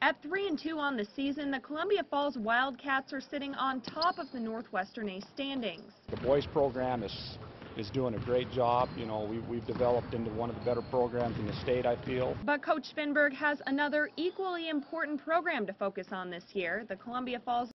At 3-2 on the season, the Columbia Falls Wildcats are sitting on top of the Northwestern A standings. The boys program is doing a great job. You know, we've developed into one of the better programs in the state, I feel. But Coach Finberg has another equally important program to focus on this year. The Columbia Falls